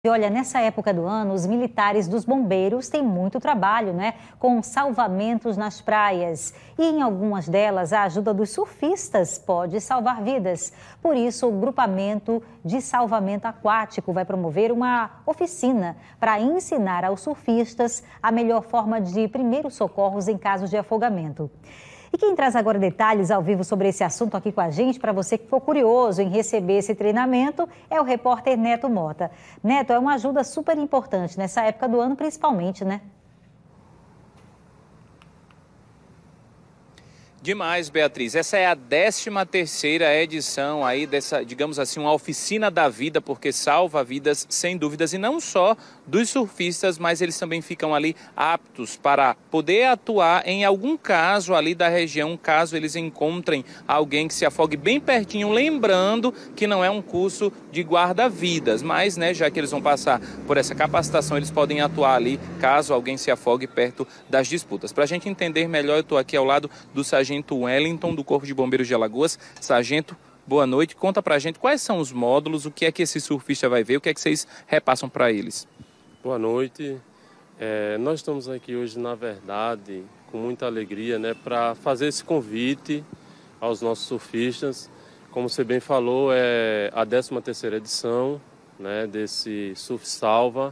E olha, nessa época do ano, os militares dos bombeiros têm muito trabalho, né? Com salvamentos nas praias. E em algumas delas, a ajuda dos surfistas pode salvar vidas. Por isso, o grupamento de salvamento aquático vai promover uma oficina para ensinar aos surfistas a melhor forma de primeiros socorros em casos de afogamento. E quem traz agora detalhes ao vivo sobre esse assunto aqui com a gente, para você que ficou curioso em receber esse treinamento, é o repórter Neto Mota. Neto, é uma ajuda super importante nessa época do ano, principalmente, né? Demais, Beatriz. Essa é a 13ª edição aí dessa, digamos assim, uma oficina da vida, porque salva vidas sem dúvidas, e não só dos surfistas, mas eles também ficam ali aptos para poder atuar em algum caso ali da região, caso eles encontrem alguém que se afogue bem pertinho, lembrando que não é um curso de guarda-vidas, mas, né, já que eles vão passar por essa capacitação, eles podem atuar ali caso alguém se afogue perto das disputas. Para a gente entender melhor, eu estou aqui ao lado do Sargento Wellington, do Corpo de Bombeiros de Alagoas. Sargento, boa noite. Conta pra gente quais são os módulos, o que é que esse surfista vai ver, o que é que vocês repassam para eles. Boa noite. Nós estamos aqui hoje, na verdade, com muita alegria, né, para fazer esse convite aos nossos surfistas. Como você bem falou, é a 13ª edição, né, desse Surf Salva.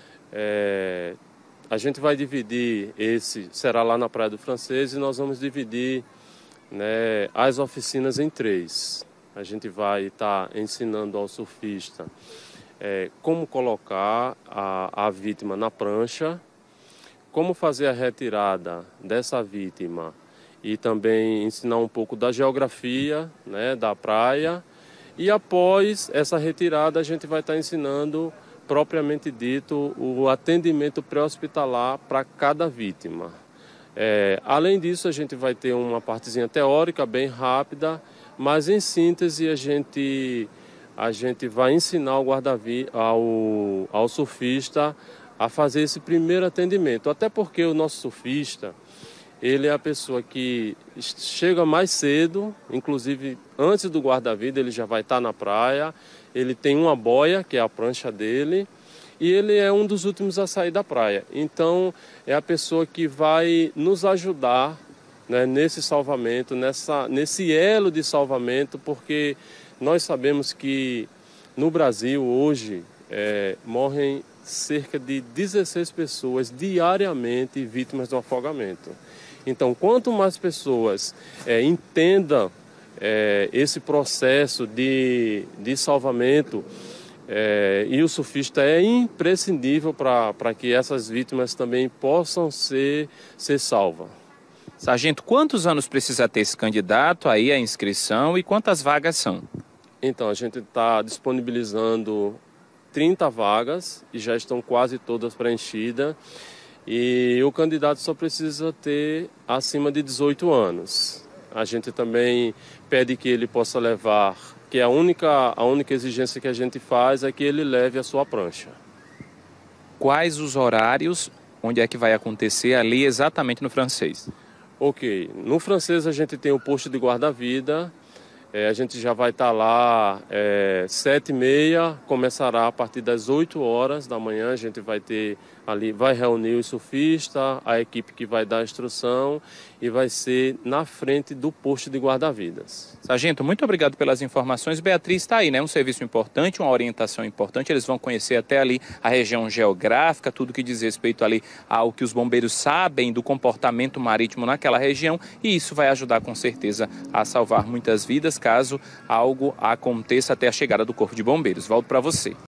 A gente vai dividir, será lá na Praia do Francês, e nós vamos dividir, né, as oficinas em 3. A gente vai estar ensinando ao surfista como colocar a vítima na prancha, como fazer a retirada dessa vítima e também ensinar um pouco da geografia, né, da praia. E após essa retirada a gente vai estar ensinando propriamente dito o atendimento pré-hospitalar para cada vítima. Além disso, a gente vai ter uma partezinha teórica bem rápida, mas em síntese a gente vai ensinar ao surfista a fazer esse primeiro atendimento, até porque o nosso surfista, ele é a pessoa que chega mais cedo, inclusive antes do guarda-vida ele já vai estar na praia, ele tem uma boia, que é a prancha dele, e ele é um dos últimos a sair da praia. Então, é a pessoa que vai nos ajudar, né, nesse salvamento, nesse elo de salvamento, porque nós sabemos que no Brasil hoje morrem cerca de 16 pessoas diariamente vítimas do afogamento. Então, quanto mais pessoas entendam esse processo de salvamento, e o surfista é imprescindível para que essas vítimas também possam ser salvas. Sargento, quantos anos precisa ter esse candidato aí à inscrição e quantas vagas são? Então, a gente está disponibilizando 30 vagas e já estão quase todas preenchidas. E o candidato só precisa ter acima de 18 anos. A gente também pede que ele possa levar, que a única exigência que a gente faz é que ele leve a sua prancha. Quais os horários, onde é que vai acontecer ali exatamente no Francês? Ok, no Francês a gente tem o posto de guarda-vida, a gente já vai estar lá 7h30, começará a partir das 8 horas da manhã, a gente vai ter ali, vai reunir o surfista, a equipe que vai dar a instrução e vai ser na frente do posto de guarda-vidas. Sargento, muito obrigado pelas informações. Beatriz, está aí, né? Um serviço importante, uma orientação importante. Eles vão conhecer até ali a região geográfica, tudo que diz respeito ali ao que os bombeiros sabem do comportamento marítimo naquela região, e isso vai ajudar com certeza a salvar muitas vidas caso algo aconteça até a chegada do Corpo de Bombeiros. Volto para você.